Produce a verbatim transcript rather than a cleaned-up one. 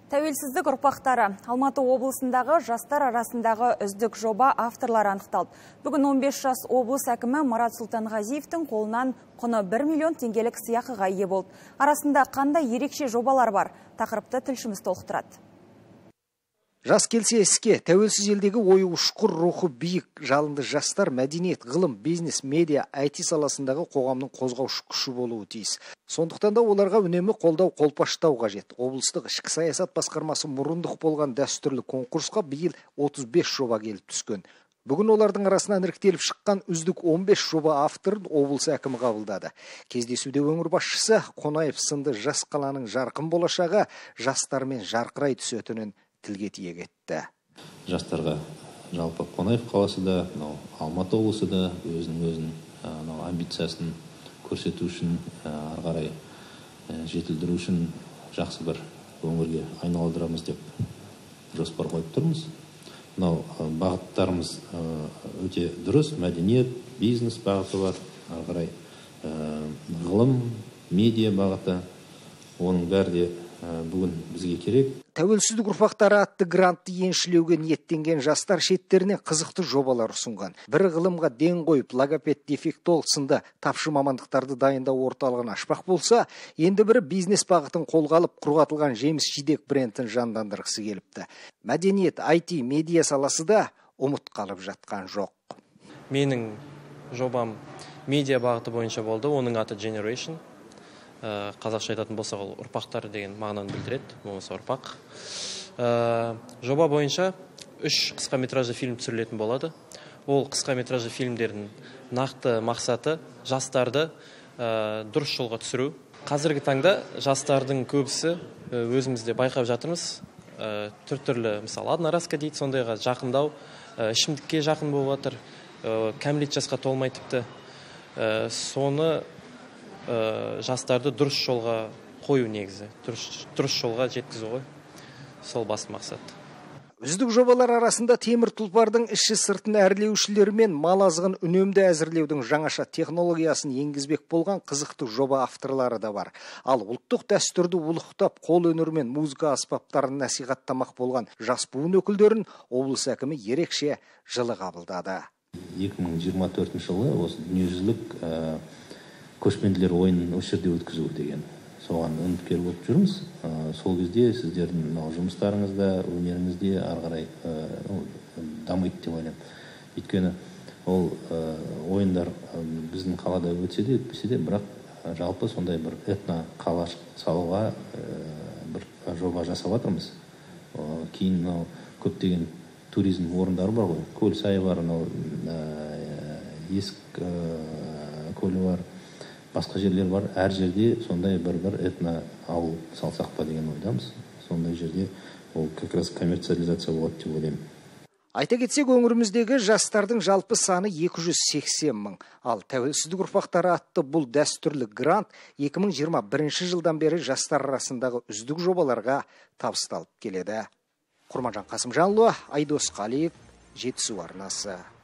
Тәуелсіздік ұрпақтары. Алматы облысындағы жастар арасындағы үздік жоба авторлары анықталды. Бүгін он бес жас облыс әкімі Марат Сұлтанғазиевтің қолынан құны бір миллион теңгелік сыйақыға ие болды. Арасында қандай ерекше жобалар бар? Тақырыпты тілшіміз толықтырады. Жас келсе іске, тәуелсіз елдегі ойы ұшқыр, рухы биік, жалынды жастар мәдениет, ғылым, бизнес, медиа, ай ти саласындағы қоғамның қозғаушы күші болуы тиіс. Сондықтан да оларға үнемі қолдау, қолпаштау қажет. Облыстық ішкі саясат басқармасы мұрындық болған дәстүрлі конкурсқа биыл отыз бес жоба келіп түскен. Бүгін олардың арасынан іріктеліп шыққан үздік он бес жоба авторын облыс әкімі қабылдады. Кездесуде өңір басшысы Қонаев сынды жас қаланың жарқын болашағы жастармен жарқырай түсетінін тілге тиек етті. Жастарға жалпы Қонаев қаласы да, Алматы облысы да өзінің өзінің амбициясын көрсету үшін, ары қарай жетілдіру үшін жақсы бір өңірге айналдырамыз деп жоспар қойып тұрмыз. Мынау бағыттарымыз өте дұрыс, мәдениет, бизнес бағыты бар, ары қарай ғылым, медиа бағыты, оның бәрі де бүгін бізге керек. Тәуелсіздік ұрпақтары атты грантты еншілеуге ниеттенген жастар шеттеріне қызықты жобалар ұсынған. Бір ғылымға ден қойып, логопед, дефектолог сынды тапшы мамандықтарды дайындау орталығын ашпақ болса, енді бірі бизнес бағытын қолға алып құрғатылған жеміс жидек брендін жандандырғысы келіпті. Мәдениет, ай ти, медиа саласы да ұмыт қалып жатқан жоқ. Менің жобам медиа бағыты бойынша болды, оның аты Generation. Қазақша айтатын болсақ, ол ұрпақтар деген мағынаны білдіреді, болмаса ұрпақ. Жоба бойынша үш қысқа метражды фильм түсірілетін болады. Ол қысқа метражды фильмдердің нақты мақсаты жастарды дұрыс жолға түсіру. Қазіргі таңда жастардың көбісі өзімізде байқап жатырмыз. Түр-түрлі, мысалы, одноразка дейді, сондайға жақындау, ішімдікке жақын болып жатыр, кәмелет жасқа толмай тіпті. Соны жастарды дұрыс жолға қою негізі, дұрыс жолға жеткізу ғой, сол басты мақсат. Үздік жобалар арасында темір тұлпардың іші сыртын әрлеушілері мен мал азығын үнемді әзірлеудің жаңаша технологиясын енгізбек болған қызықты жоба авторлары да бар. Ал ұлттық дәстүрді ұлықтап, қол өнері мен музыка аспаптарын насихаттамақ болған жас буын өкілдерін облыс әкімі ерекше жылы қабылдады. екі мың жиырма төртінші жылы осы дүниежүзілік көшпенділер ойынын осы жерде өткізу деген соған үміткер болып жүрміз. Сол кезде сіздердің жұмыстарыңызда, өнеріңізде ары қарай дамиды деп ойлаймын. Өйткені ол ойындар біздің қалада өтсе де, өтпесе де, бірақ жалпы сондай бір этно қала салуға бір жоба жасап жатырмыз. Кейін көптеген туризм орындары бар ғой, көл сайы бар, есік көлі бар, басқа жерлер бар. Әр жерде сондай бір-бір этно ауыл салсақ па деген ойдамыз. Сондай жерде ол как раз коммерциализация болады деп ойлаймын. Айта кетсек, өңіріміздегі жастардың жалпы саны екі жүз сексен мың. Ал тәуелсіздік ұрпақтары атты бұл дәстүрлі грант екі мың жиырма бірінші жылдан бері жастар арасындағы үздік жобаларға табысталып келеді. Құрманжан Қасымжанұлы, Айдос Қалиев, Жетісу арнасы.